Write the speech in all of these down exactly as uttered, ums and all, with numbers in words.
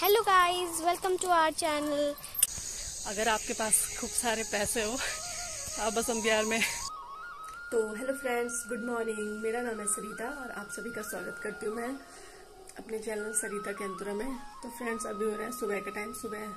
Hello guys, welcome to our channel. अगर आपके पास खूब सारे पैसे हो आप बसंत विहार में। तो हेलो फ्रेंड्स, गुड मॉर्निंग। मेरा नाम है सरिता और आप सभी का स्वागत करती हूँ मैं अपने चैनल सरिता के अंतरा में। तो फ्रेंड्स, अभी हो रहा है सुबह का टाइम। सुबह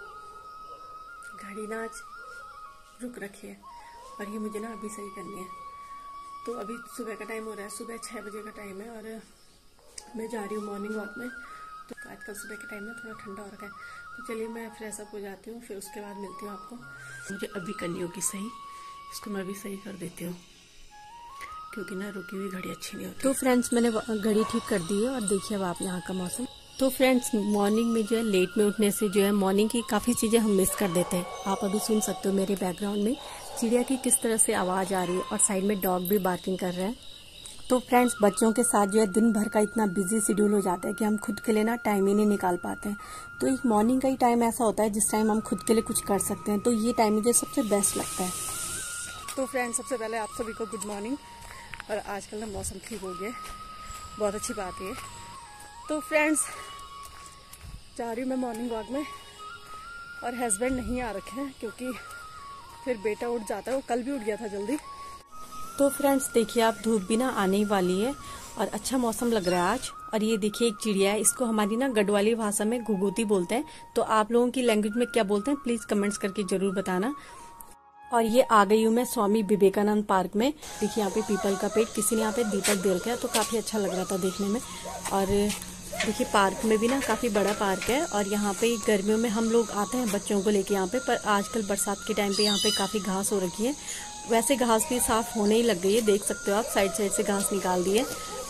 घड़ी ना आज रुक रखी है और ये मुझे ना अभी सही करनी है। तो अभी सुबह का टाइम हो रहा है, सुबह छः बजे का टाइम है और मैं जा रही हूँ मॉर्निंग वॉक में। तो आजकल सुबह के टाइम में थोड़ा ठंडा हो रखा है, तो चलिए मैं फ्रेश अप हो जाती हूँ, फिर उसके बाद मिलती हूँ आपको। मुझे अभी करनी होगी सही, इसको मैं अभी सही कर देती हूँ क्योंकि ना रुकी हुई घड़ी अच्छी नहीं होती। तो फ्रेंड्स, मैंने घड़ी ठीक कर दी है और देखिए अब आप यहाँ का मौसम। तो फ्रेंड्स, मॉर्निंग में जो है लेट में उठने से जो है मॉर्निंग की काफ़ी चीज़ें हम मिस कर देते हैं। आप अभी सुन सकते हो मेरे बैकग्राउंड में चिड़िया की किस तरह से आवाज़ आ रही है और साइड में डॉग भी बार्किंग कर रहा है। तो फ्रेंड्स, बच्चों के साथ जो है दिन भर का इतना बिजी शेड्यूल हो जाता है कि हम खुद के लिए ना टाइम ही नहीं निकाल पाते हैं। तो एक मॉर्निंग का ही टाइम ऐसा होता है जिस टाइम हम खुद के लिए कुछ कर सकते हैं। तो ये टाइम मुझे सबसे बेस्ट लगता है। तो फ्रेंड्स, सबसे पहले आप सभी को गुड मॉर्निंग। और आजकल ना मौसम ठीक हो गया, बहुत अच्छी बात है। तो फ्रेंड्स, जा रही हूँ मैं मॉर्निंग वॉक में और हस्बैंड नहीं आ रखे हैं क्योंकि फिर बेटा उठ जाता है। वो कल भी उठ गया था जल्दी। तो फ्रेंड्स देखिए, आप धूप भी ना आने ही वाली है और अच्छा मौसम लग रहा है आज। और ये देखिए एक चिड़िया है, इसको हमारी ना गढ़वाली भाषा में घुघुती बोलते हैं। तो आप लोगों की लैंग्वेज में क्या बोलते हैं प्लीज कमेंट्स करके जरूर बताना। और ये आ गई हूँ मैं स्वामी विवेकानंद पार्क में। देखिए यहाँ पे पीपल का पेड़, किसी ने यहाँ पे दीपक दे रखा है, तो काफी अच्छा लग रहा था देखने में। और देखिए पार्क में भी ना काफी बड़ा पार्क है और यहाँ पे गर्मियों में हम लोग आते हैं बच्चों को लेके यहाँ पे। पर आजकल बरसात के टाइम पे यहाँ पे काफी घास हो रखी है। वैसे घास भी साफ होने ही लग गई है, देख सकते हो आप साइड साइड से घास निकाल दी है।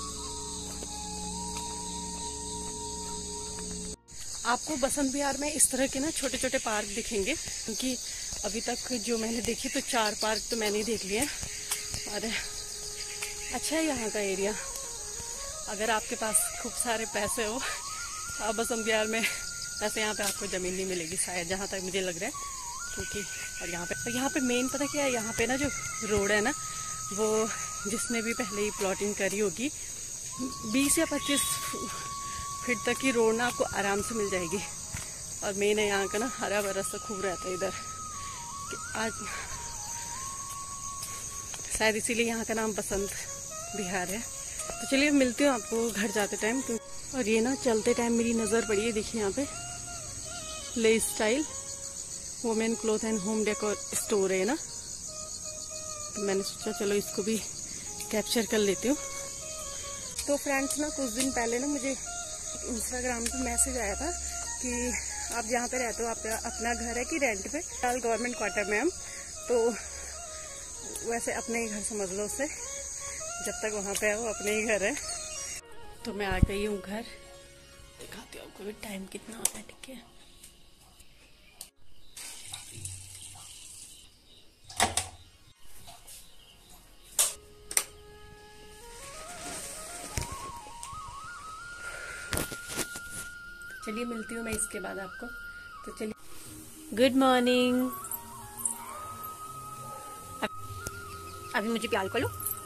आपको बसंत विहार में इस तरह के ना छोटे छोटे पार्क दिखेंगे क्योंकि अभी तक जो मैंने देखी तो चार पार्क तो मैंने ही देख लिए और अच्छा है यहाँ का एरिया। अगर आपके पास खूब सारे पैसे हो आप बसंत विहार में, वैसे यहाँ पे आपको ज़मीन नहीं मिलेगी शायद, जहाँ तक मुझे लग रहा है। क्योंकि और यहाँ पे और यहाँ पे मेन पता क्या है, यहाँ पे ना जो रोड है ना, वो जिसने भी पहले ही प्लॉटिंग करी होगी बीस या पच्चीस फीट तक की रोड ना आपको आराम से मिल जाएगी। और मेन है यहाँ का ना हरा भरा सा खूब रहता है इधर। आज शायद इसीलिए यहाँ का नाम बसंत विहार है। तो चलिए मिलती हूँ आपको घर जाते टाइम। और ये ना चलते टाइम मेरी नज़र पड़ी है, देखिए यहाँ पे Le Style women cloth and home decor store है ना। तो मैंने सोचा चलो इसको भी कैप्चर कर लेती हूँ। तो फ्रेंड्स ना कुछ दिन पहले ना मुझे इंस्टाग्राम पे मैसेज आया था कि आप जहाँ पे रहते हो आप अपना घर है कि रेंट पे। फिलहाल गवर्नमेंट क्वार्टर में हम, तो वैसे अपने ही घर समझ लो उसे, जब तक वहाँ पे है वो अपने ही घर है। तो मैं आ गई हूँ घर, दिखाती हूँ आपको भी टाइम कितना हो रहा है। ठीक है, चलिए मिलती हूँ मैं इसके बाद आपको। तो चलिए, गुड मॉर्निंग। अभी मुझे प्यार कर लो।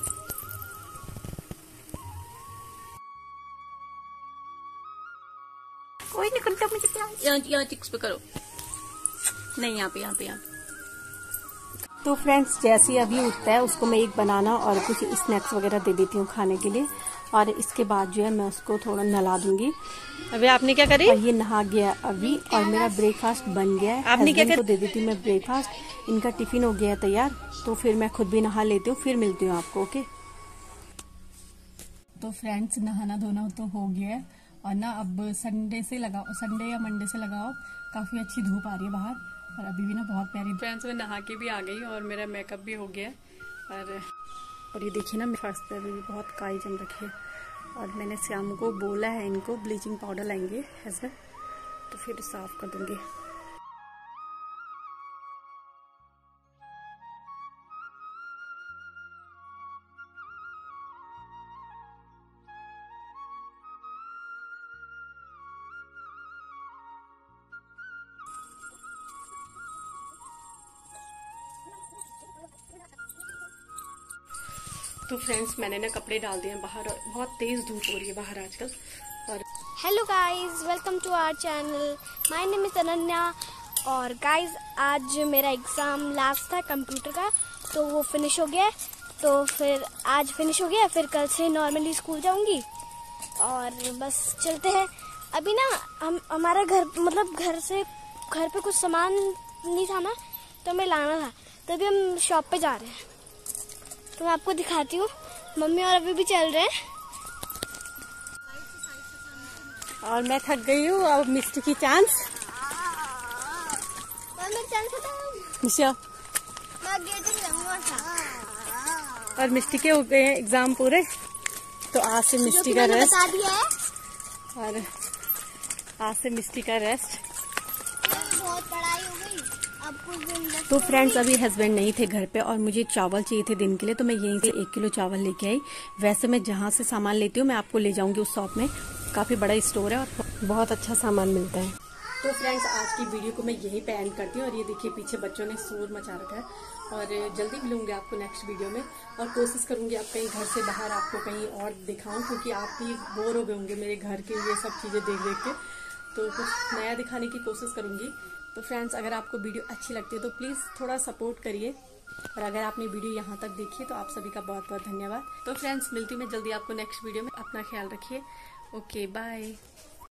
कोई नहीं करता मुझे प्यार। यहाँ यहाँ चिक्स पे करो, नहीं यहाँ पे यहाँ पे यहाँ पे। तो फ्रेंड्स, जैसे ही अभी उठता है उसको मैं एक बनाना और कुछ स्नैक्स वगैरह दे देती हूँ खाने के लिए। और इसके बाद जो है मैं उसको थोड़ा नहला दूंगी। अभी आपने क्या करी? और ये नहा गया अभी और मेरा ब्रेकफास्ट बन गया है। आपने क्या कर... को दे देती हूँ मैं ब्रेकफास्ट। इनका टिफिन हो गया है तैयार, तो फिर मैं खुद भी नहा लेती हूँ, फिर मिलती हूँ आपको। ओके। तो फ्रेंड्स, नहाना धोना तो हो गया है और ना अब संडे से लगाओ, संडे या मंडे से लगाओ, काफी अच्छी धूप आ रही है बाहर और अभी भी ना बहुत प्यारी। फ्रेंड्स, मैं नहा के भी आ गई और मेरा मेकअप भी हो गया और और ये देखिए ना मेरे फर्श पे अभी भी बहुत काई जम रखी है। और मैंने श्याम को बोला है इनको ब्लीचिंग पाउडर लाएंगे ऐसा, तो फिर साफ कर दूंगी। तो फ्रेंड्स, मैंने ना कपड़े डाल दिए हैं बाहर और बहुत तेज धूप हो रही है बाहर आजकल। और hello guys, welcome to our channel. My name is Ananya. और गाइस, आज मेरा एग्ज़ाम लास्ट था कंप्यूटर का, तो वो फिनिश हो गया। तो फिर आज फिनिश हो गया, फिर कल से नॉर्मली स्कूल जाऊंगी और बस चलते हैं। अभी ना हम हमारा घर मतलब घर से घर पे कुछ सामान नहीं था ना, तो हमें लाना था, तभी हम शॉप पे जा रहे हैं। तो मैं आपको दिखाती हूँ। मम्मी और अभी भी चल रहे हैं। और मैं थक गई हूँ, अब मिस्टी की चांस। और मैं चल खत्म। मिशा मैं गेट में जाऊंगा था। और मिस्टी के हो गए हैं एग्जाम पूरे, तो आज से मिस्टी का रेस्ट। बता दिया है। और आज से मिस्टी का रेस्ट। बहुत पढ़ाई हो गई, अब कुछ दिन बस। तो फ्रेंड्स, अभी हस्बैंड नहीं थे घर पे और मुझे चावल चाहिए थे दिन के लिए, तो मैं यहीं से एक किलो चावल लेके आई। वैसे मैं जहाँ से सामान लेती हूँ मैं आपको ले जाऊंगी उस शॉप में। काफी बड़ा स्टोर है और बहुत अच्छा सामान मिलता है। तो फ्रेंड्स, आज की वीडियो को मैं यहीं पे एंड करती हूँ। और ये देखिए पीछे बच्चों ने शोर मचा रखा है। और जल्दी मिलूंगी आपको नेक्स्ट वीडियो में, और कोशिश करूंगी आप कहीं घर से बाहर आपको कहीं और दिखाऊं, क्योंकि आप भी बोर हो गए होंगे मेरे घर के ये सब चीजें देख देख के। तो कुछ नया दिखाने की कोशिश करूंगी। तो फ्रेंड्स, अगर आपको वीडियो अच्छी लगती है तो प्लीज थोड़ा सपोर्ट करिए। और अगर आपने वीडियो यहाँ तक देखी है तो आप सभी का बहुत बहुत धन्यवाद। तो फ्रेंड्स, मिलती हूँ मैं जल्दी आपको नेक्स्ट वीडियो में। अपना ख्याल रखिए। Okay, bye.